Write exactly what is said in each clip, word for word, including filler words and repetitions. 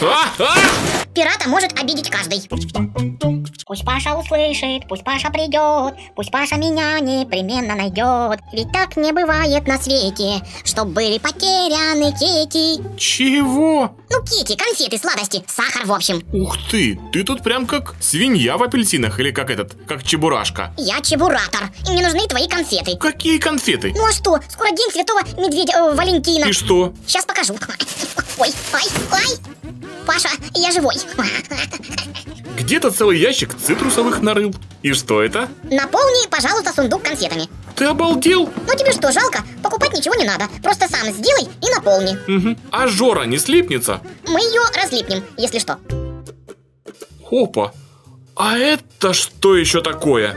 А, а! Пирата может обидеть каждый. Пусть Паша услышит, пусть Паша придет, пусть Паша меня непременно найдет. Ведь так не бывает на свете, чтоб были потеряны Кити. Чего? Ну, Кити, конфеты, сладости, сахар в общем. Ух ты, ты тут прям как свинья в апельсинах или как этот, как чебурашка. Я чебуратор, и мне нужны твои конфеты. Какие конфеты? Ну а что, скоро день Святого Медведя э, Валентина. И что? Сейчас покажу. Ой, ай, ай. Паша, я живой. Где-то целый ящик цитрусовых нарыл. И что это? Наполни, пожалуйста, сундук конфетами. Ты обалдел? Ну тебе что, жалко? Покупать ничего не надо. Просто сам сделай и наполни. Угу. А Жора не слипнется? Мы ее разлипнем, если что. Опа. А это что еще такое?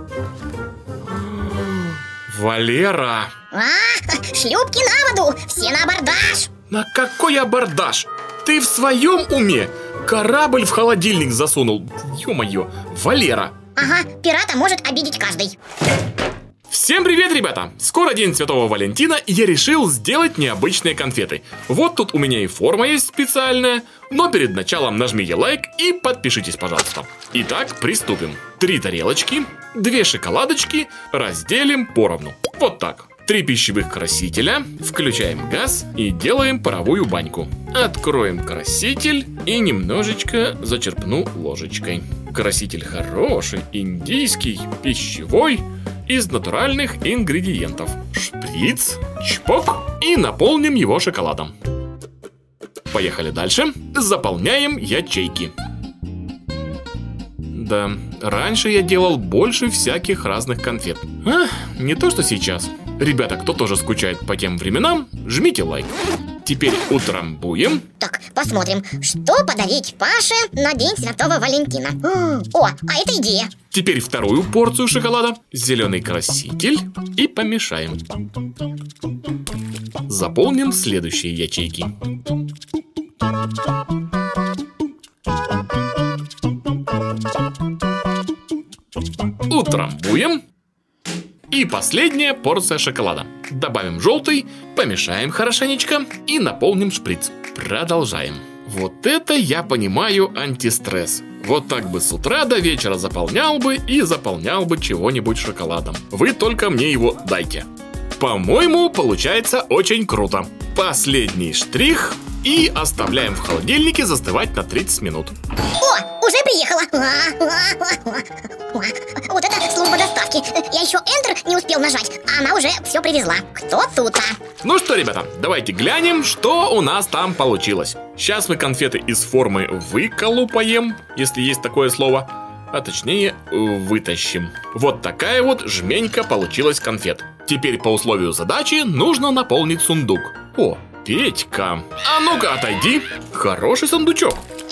Валера. А, шлюпки на воду, все на абордаж. На какой абордаж? Ты в своем уме? Корабль в холодильник засунул. Ё-моё, Валера. Ага, пирата может обидеть каждый. Всем привет, ребята! Скоро день Святого Валентина, и я решил сделать необычные конфеты. Вот тут у меня и форма есть специальная, но перед началом нажмите лайк и подпишитесь, пожалуйста. Итак, приступим. Три тарелочки, две шоколадочки разделим поровну. Вот так. Три пищевых красителя, включаем газ и делаем паровую баньку. Откроем краситель и немножечко зачерпну ложечкой. Краситель хороший, индийский, пищевой, из натуральных ингредиентов. Шприц, чпок и наполним его шоколадом. Поехали дальше. Заполняем ячейки. Да, раньше я делал больше всяких разных конфет. А, не то что сейчас. Ребята, кто тоже скучает по тем временам, жмите лайк. Теперь утрамбуем. Так, посмотрим, что подарить Паше на День Святого Валентина. О, а это идея. Теперь вторую порцию шоколада, зеленый краситель и помешаем. Заполним следующие ячейки. Утрамбуем. И последняя порция шоколада. Добавим желтый, помешаем хорошенечко и наполним шприц. Продолжаем. Вот это я понимаю антистресс. Вот так бы с утра до вечера заполнял бы и заполнял бы чего-нибудь шоколадом. Вы только мне его дайте. По-моему, получается очень круто. Последний штрих и оставляем в холодильнике застывать на тридцать минут. О, уже приехала. Вот это служба доставки. Я еще Enter не успел нажать, а она уже все привезла. Кто тут-то? Ну что, ребята, давайте глянем, что у нас там получилось. Сейчас мы конфеты из формы выколупаем, если есть такое слово. А точнее, вытащим. Вот такая вот жменька получилась конфет. Теперь по условию задачи нужно наполнить сундук. О, Петька, а ну-ка отойди. Хороший сундучок.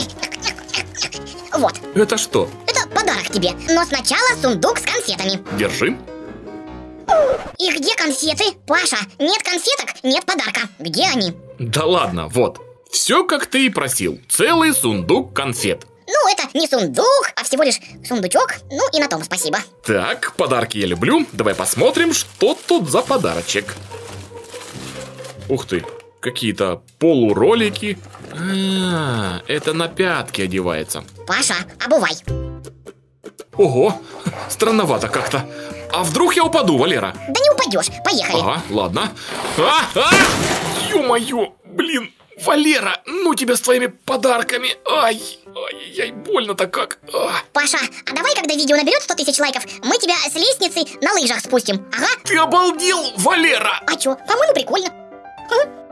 Вот. Это что? Это подарок тебе. Но сначала сундук с конфетами. Держи. И где конфеты? Паша, нет конфеток, нет подарка. Где они? Да ладно, вот. Все как ты и просил. Целый сундук конфет. Ну, это не сундук, а всего лишь сундучок. Ну и на том спасибо. Так, подарки я люблю. Давай посмотрим, что тут за подарочек. Ух ты, какие-то полуролики. А, это на пятки одевается. Паша, обувай. Ого, странновато как-то. А вдруг я упаду, Валера? Да не упадешь, поехали. Ага, ладно. А, а! Ё-моё, блин, Валера, ну тебя с твоими подарками. Ай, ай-яй, больно-то как. А. Паша, а давай, когда видео наберет сто тысяч лайков, мы тебя с лестницы на лыжах спустим. Ага. Ты обалдел, Валера? А чё, по-моему, прикольно. Ага.